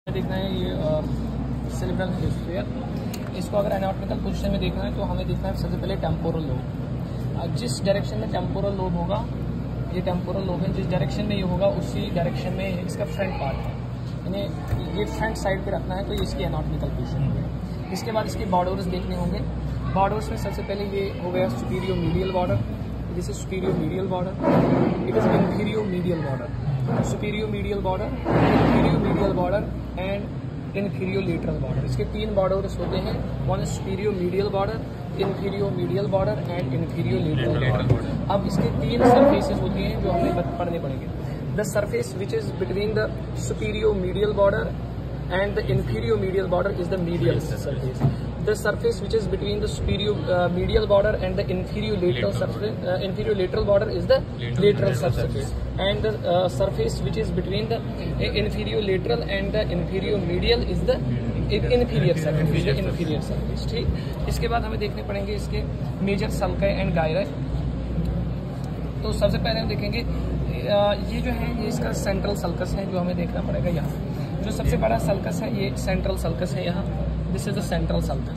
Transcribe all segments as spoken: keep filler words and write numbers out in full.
देखना है ये सेरेब्रल हेमिस्फीयर। इसको अगर एनाटॉमिकल पोजीशन में देखना है तो हमें देखना है सबसे पहले टेम्पोरल लोब। जिस डायरेक्शन में टेम्पोरल लोब होगा, ये टेम्पोरल लोब है, जिस डायरेक्शन में ये होगा उसी डायरेक्शन में इसका फ्रंट पार्ट है, यानी ये फ्रंट साइड पे रखना है तो ये इसकी एनाटॉमिकल पोजीशन होगी। इसके बाद इसके बॉर्डर्स देखने होंगे। बॉर्डर्स में सबसे पहले ये हो गया superior medial border, this is superior medial border, it is inferior medial border, superior medial border, inferior medial border and inferior lateral border. इसके तीन बॉर्डर्स होते हैं, one is superior medial border, inferior medial border and inferior lateral border. अब इसके तीन surfaces होती हैं जो हमें पढ़ने पड़ेंगे। The surface which is between the superior medial border and the inferior medial border is the medial surface. The surface which is between the superior uh, medial border and the inferior lateral surface, uh, inferior lateral border is the lateral surface, and the uh, surface which is between the uh, inferior lateral and the inferior medial is the inferior surface, is the inferior surface। ठीक, इसके बाद हमें देखने पड़ेंगे इसके major सल्का and गायरा। तो सबसे पहले हम देखेंगे ये जो है ये इसका सेंट्रल सल्कस है जो हमें देखना पड़ेगा। यहाँ जो सबसे बड़ा सल्कस है ये सेंट्रल सल्कस है, यहाँ this is the central sulcus,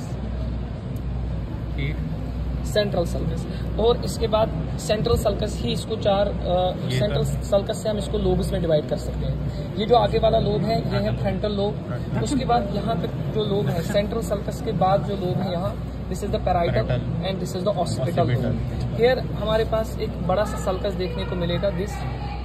central sulcus. और इसके बाद सेंट्रल सल्कस ही इसको चार सेंट्रल सल्कस से हम इसको लोब्स में डिवाइड कर सकते हैं। ये जो आगे वाला लोब है ये है फ्रंटल लोब। उसके बाद यहाँ तक जो लोब है सेंट्रल सल्कस के बाद जो लोब है यहाँ this is the parietal and this is the occipital lobe. Here हमारे पास एक बड़ा सा सल्कस देखने को मिलेगा, दिस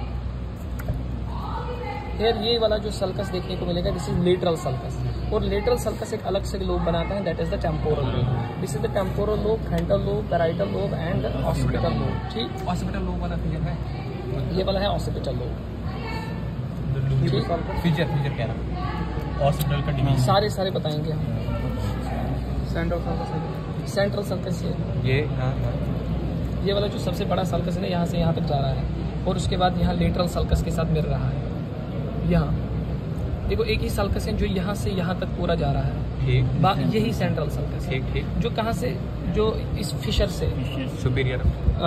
फिर ये वाला जो सल्कस देखने को मिलेगा दिस इज लेटरल सल्कस, और लेटरल सल्कस एक अलग से लोब बनाता है, that is the temporal lobe. This is the temporal lobe, frontal lobe, parietal lobe and occipital lobe. ठीक, ऑसिपिटल लोब वाला फिगर है, ये वाला है ऑसिपिटल लोब। फीचर फीचर क्या है ऑसिपिटल का डिवीजन सारे सारे बताएंगे हम। सेंट्रल सल्कस, सेंट्रल सल्कस ये ये वाला जो सबसे बड़ा सल्कस है यहाँ से यहाँ तक जा रहा है, और उसके बाद यहाँ लेटरल सल्कस के साथ मिल रहा है। यहाँ देखो एक ही सल्कस है जो यहाँ से यहाँ तक पूरा जा रहा है, ठीक, यही सेंट्रल सल्कस है, ठीक, जो कहाँ से, जो इस फिशर से सुपीरियर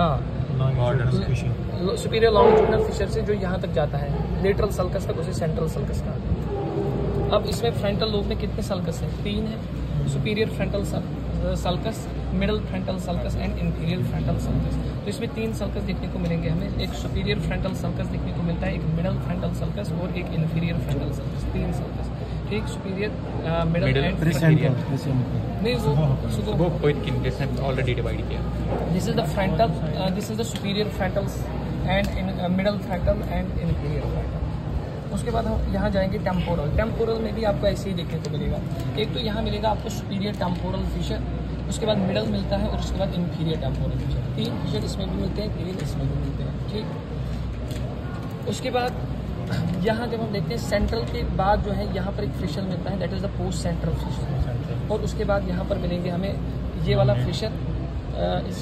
सुपीरियर लॉन्गिट्यूडिनल फिशर से जो यहाँ तक जाता है लेटरल सल्कस तक, उसे सेंट्रल सल्कस कहते हैं। अब इसमें फ्रंटल लोब में कितने सल्कस हैं? तीन है, superior frontal sulcus, middle frontal sulcus and inferior frontal sulcus. तो इसमें तीन सल्कस देखने को मिलेंगे हमें, एक सुपीरियर फ्रंटल सल्कस देखने को मिलता है, एक मिडल फ्रंटल सल्कस और एक इंफीरियर फ्रंटल सल्कस, तीन सल्कस। ठीक, सुपीरियर, मिडल एंड इंफीरियर। नहीं वो वो पॉइंट किन जैसे ऑलरेडी डिवाइड किया। This is the frontal, this is the superior frontals and middle frontal and inferior frontal. उसके बाद हम यहाँ जाएंगे टेम्पोरल। टेम्पोरल में भी आपको ऐसे ही देखने को मिलेगा, एक तो यहाँ मिलेगा आपको सुपीरियर टेम्पोरल फिशर, उसके बाद मिडल मिलता है और उसके बाद इंफीरियर टेम्पोरल फिशर। तीन फिशर इसमें भी मिलते हैं, तीन इसमें भी मिलते हैं। ठीक, उसके बाद यहाँ जब हम देखते हैं सेंट्रल के बाद जो है यहाँ पर एक फिशर मिलता है, that is the post central fissure, और उसके बाद यहाँ पर मिलेंगे हमें ये वाला फिशर, इस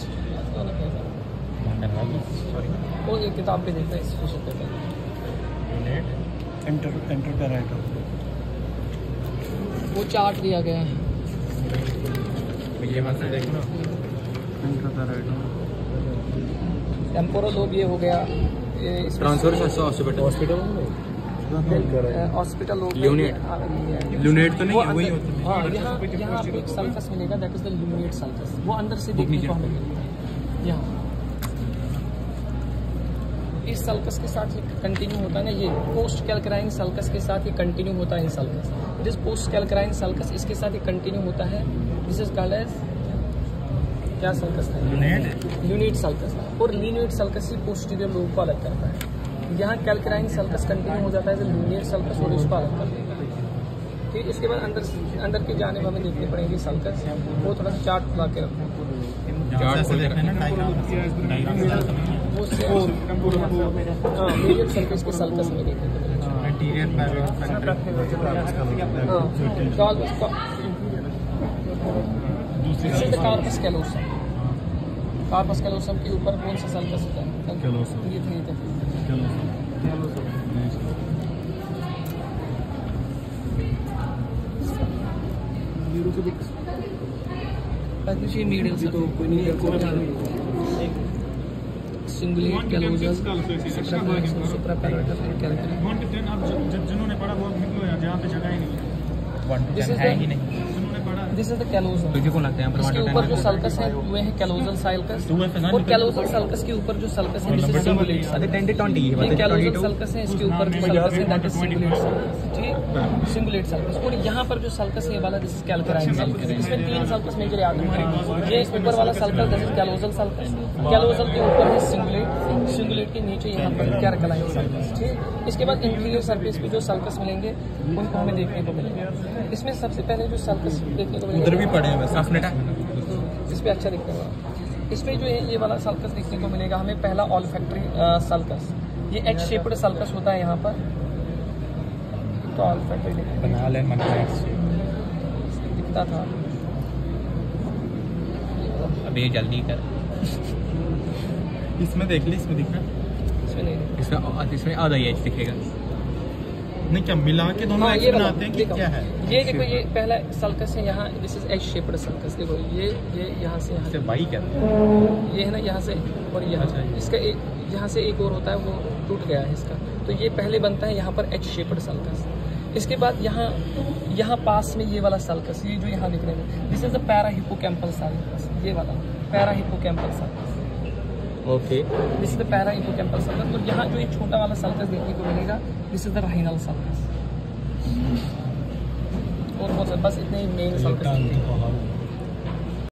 वो एक किताब पे देखते हैं इस फिशर पे एंटर एंटर पैराइटल, वो चार्ट दिया गया है। ये मत देखो एंटर पैराइटल, टेम्पोरल लोब ये हो गया, transverse hospital hospital hospital lobe, lunate lunate तो नहीं है, वही होता है। हाँ, यहाँ यहाँ आपको एक सल्कस मिलेगा, that is the lunate sulcus, वो अंदर से देखने को हमें मिलता है। यहाँ इस सल्कस के साथ कंटिन्यू होता है ना, ये पोस्ट कैल्क्राइन सल्कस के साथ ये कंटिन्यू होता है इन sulcus, this post calcarine sulcus इसके साथ ये कंटिन्यू होता है, दिस इज कॉल्ड एज क्या सल्कस है? Lunate sulcus. और ल्यूनेट सल्कस ही पोस्टीरियर लोब को अलग करता है। यहाँ कैल्क्राइन सल्कस कंटिन्यू हो जाता है ल्यूनेट सल्कस और इसको अलग कर देता है। ठीक, इसके बाद अंदर अंदर की जाने में हमें देखनी पड़ेगी सल्कस, वो थोड़ा सा चार्ट ला के रखो, मीडियम सरफेस के सल्कस में देखने को मिलेगा। कार्पस कैलोसम, कार्पस कैलोसम के ऊपर कौन सा सल्कस होता है? ये थे मीडियल से तो कोई नहीं सिंगुलेट कैलोजल सुप्रापैराइटल कैल्कुलम। जिन्होंने पढ़ा बहुत यहाँ पे जगह ही नहीं है। One two This ten is है the- ही नहीं। This is the callosal. तुझे कौन लगता है यहाँ पर इसके वन टू ऊपर जो टेन? सल्कस है वो है कैलोजल साइलकस, टू है ना? और कैलोजल सल्कस के ऊपर जो सल्कस है दिस इज सिंगुलेट अरे टेन टू ट्वेंटी ये है कैलोजल सल्कस है, इसके ऊपर जो सल्कस है दैट इज सिंगुलेट सल्कस, ठीक, सिंगुलेट सल्कस। और यहाँ पर जो सल्कस है ये वाला दिस इज कैल्कराइन सल्कस। इसमें तीन सल्कस मेजर याद रखना। ये ऊपर वाला sulcus this is callosal sulcus, callosal के ऊपर है सिंगुलेट, सिंगुलेट के नीचे यहाँ पर कैल्कराइन सल्कस, ठीक। इसके बाद इंटीरियर सरफेस पे जो सल्कस मिलेंगे उनको हमें देखने को मिलेंगे। इसमें सबसे पहले जो सल्कस देखने को मिलेगा उधर भी पड़े हैं वैसे आफ्नेट है। इस पे अच्छा दिखने वाला। इसमें जो है ये वाला सल्कस देखने को मिलेगा हमें पहला ऑल्फैक्टरी सल्कस। ये एच शेप्ड सल्कस होता है यहाँ पर, तो ऑल्फैक्टरी बना ले मन दिखता था। अब ये जल्दी कर। इसमें देख ली, इसमें दिख रहा है, इसमें नहीं इसमें इसमें आधा ही एच दिखेगा। नहीं क्या मिला के दोनों हाँ, एच ये वाला, बनाते हैं कि देखो, क्या है? ये देखो ये पहला सल्कस है यहाँ, this is H shaped sulcus. देखो ये ये यहाँ से यहाँ इसे वाई क्या है? ये है ना यहाँ से, और यहाँ अच्छा, ये। इसका एक यहाँ से एक और होता है वो टूट गया है इसका। तो ये पहले बनता है यहाँ पर एच शेप्ड सल्कस। इसके बाद यहाँ यहाँ पास में ये वाला सल्कस, ये जो यहाँ दिख रहे हैं this is the parahippocampal sulcus. ये वाला parahippocampal sulcus, okay. This is the parahippocampal sulcus. और यहाँ जो एक छोटा वाला सल्कस देखने को मिलेगा this is the rhinal sulcus. और बहुत बस इतने ही मेन सल्कस।